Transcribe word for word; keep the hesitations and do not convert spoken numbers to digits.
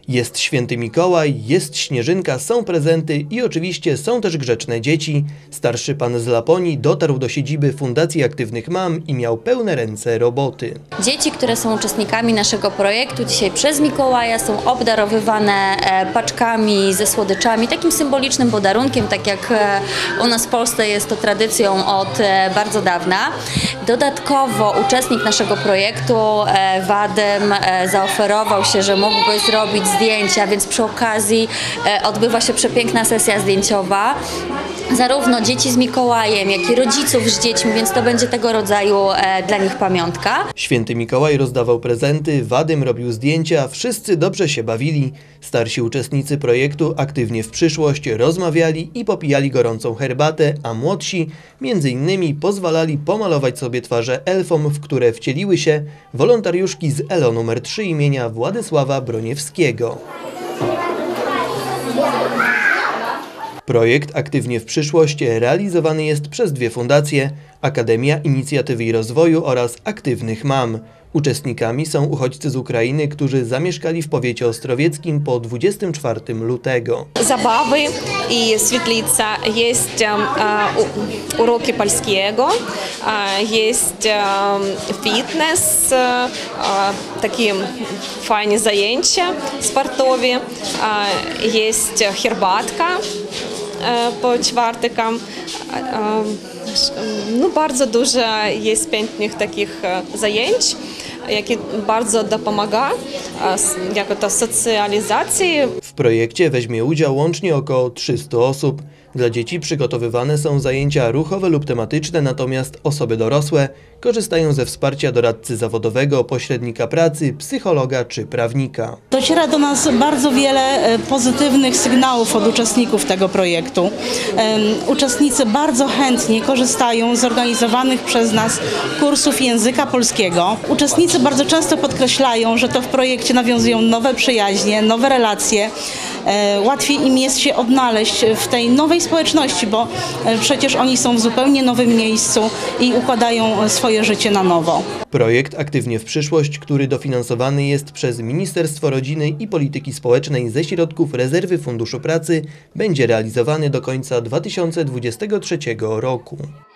Jest święty Mikołaj, jest śnieżynka, są prezenty i oczywiście są też grzeczne dzieci. Starszy pan z Laponii dotarł do siedziby Fundacji Aktywnych Mam i miał pełne ręce roboty. Dzieci, które są uczestnikami naszego projektu, dzisiaj przez Mikołaja są obdarowywane paczkami ze słodyczami, takim symbolicznym podarunkiem, tak jak u nas w Polsce jest to tradycją od bardzo dawna. Dodatkowo uczestnik naszego projektu, Wadym, zaoferował się, że mógłby zrobić zdjęcia, więc przy okazji odbywa się przepiękna sesja zdjęciowa. Zarówno dzieci z Mikołajem, jak i rodziców z dziećmi, więc to będzie tego rodzaju dla nich pamiątka. Święty Mikołaj rozdawał prezenty, Wadym robił zdjęcia, wszyscy dobrze się bawili. Starsi uczestnicy projektu aktywnie w przyszłość rozmawiali i popijali gorącą herbatę, a młodsi między innymi pozwalali pomalować sobie twarze elfom, w które wcieliły się wolontariuszki z E L O numer trzy imienia Władysława Broniewskiego. Projekt Aktywnie w przyszłość realizowany jest przez dwie fundacje: Akademia Inicjatywy i Rozwoju oraz Aktywnych Mam. Uczestnikami są uchodźcy z Ukrainy, którzy zamieszkali w powiecie ostrowieckim po dwudziestego czwartego lutego. Zabawy i świetlica, jest um, uroki polskiego, jest um, fitness, um, takie fajne zajęcia sportowe, jest herbatka po czwartykam. No, bardzo dużo jest pięknych takich zajęć, jakie bardzo dopomaga jako to socjalizacji. W projekcie weźmie udział łącznie około trzystu osób. Dla dzieci przygotowywane są zajęcia ruchowe lub tematyczne, natomiast osoby dorosłe korzystają ze wsparcia doradcy zawodowego, pośrednika pracy, psychologa czy prawnika. Dociera do nas bardzo wiele pozytywnych sygnałów od uczestników tego projektu. Uczestnicy bardzo chętnie korzystają z zorganizowanych przez nas kursów języka polskiego. Uczestnicy bardzo często podkreślają, że to w projekcie nawiązują nowe przyjaźnie, nowe relacje. Łatwiej im jest się odnaleźć w tej nowej społeczności, bo przecież oni są w zupełnie nowym miejscu i układają swoje życie na nowo. Projekt Aktywnie w przyszłość, który dofinansowany jest przez Ministerstwo Rodziny i Polityki Społecznej ze środków Rezerwy Funduszu Pracy, będzie realizowany do końca dwa tysiące dwudziestego trzeciego roku.